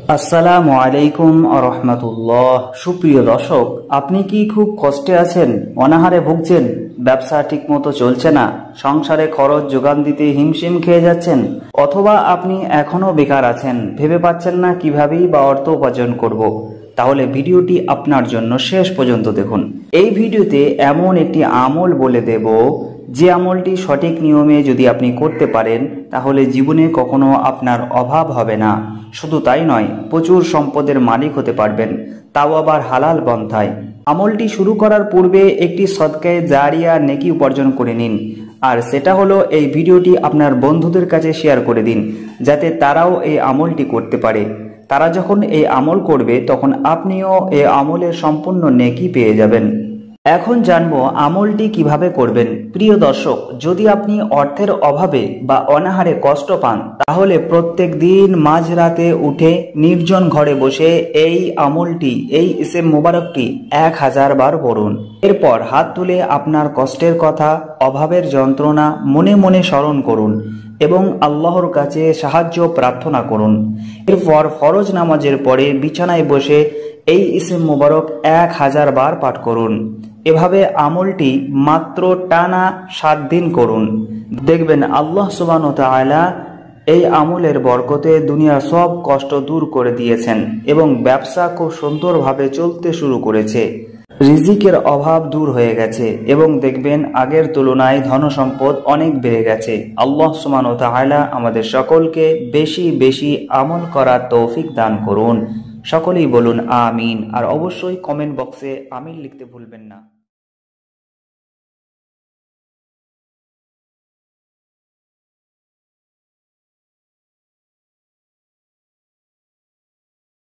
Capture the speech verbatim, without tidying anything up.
আসসালামু আলাইকুম আ রহমাতুল্লাহ। সুপ্রিয় দর্শক, আপনি কি খুব কষ্টে আছেন, অনাহারে ভুগছেন, ব্যবসা ঠিকমতো চলছে না, সংসারে খরচ যোগান দিতে হিমশিম খেয়ে যাচ্ছেন, অথবা আপনি এখনো বেকার আছেন, ভেবে পাচ্ছেন না কিভাবেই বা অর্থ উপার্জন করব? তাহলে ভিডিওটি আপনার জন্য শেষ পর্যন্ত দেখুন। এই ভিডিওতে এমন একটি আমল বলে দেব, যে আমলটি সঠিক নিয়মে যদি আপনি করতে পারেন তাহলে জীবনে কখনো আপনার অভাব হবে না। শুধু তাই নয়, প্রচুর সম্পদের মালিক হতে পারবেন, তাও আবার হালাল পন্থায়। আমলটি শুরু করার পূর্বে একটি সদকায়ে জারিয়া নেকি উপার্জন করে নিন, আর সেটা হলো এই ভিডিওটি আপনার বন্ধুদের কাছে শেয়ার করে দিন, যাতে তারাও এই আমলটি করতে পারে। তারা যখন এই আমল করবে তখন আপনিও এই আমলের সম্পূর্ণ নেকি পেয়ে যাবেন। এখন জানবো আমলটি কিভাবে করবেন। প্রিয় দর্শক, যদি আপনি অর্থের অভাবে বা অনাহারে কষ্ট পান তাহলে প্রত্যেক দিন মাঝরাতে উঠে নির্জন ঘরে বসে এই আমলটি, এই ইসম মোবারকটি এক হাজার বার পড়ুন। এরপর হাত তুলে আপনার কষ্টের কথা, অভাবের যন্ত্রণা মনে মনে স্মরণ করুন এবং আল্লাহর কাছে সাহায্য প্রার্থনা করুন। এরপর ফরজ নামাজের পরে বিছানায় বসে এই ইসম মোবারক এক হাজার বার পাঠ করুন। এভাবে আমলটি মাত্র টানা সাত দিন করুন। দেখবেন আল্লাহ সুবহানাহু ওয়া তাআলা এই আমলের বরকতে দুনিয়ার সব কষ্ট দূর করে দিয়েছেন এবং ব্যবসা খুব সুন্দরভাবে চলতে শুরু করেছে। রিজিকের অভাব দূর হয়ে গেছে এবং দেখবেন আগের তুলনায় ধনসম্পদ অনেক বেড়ে গেছে। আল্লাহ সুবহানাহু ওয়া তাআলা আমাদের সকলকে বেশি বেশি আমল করার তৌফিক দান করুন। সকলেই বলুন আমিন, আর অবশ্যই কমেন্ট বক্সে আমিন লিখতে ভুলবেন না।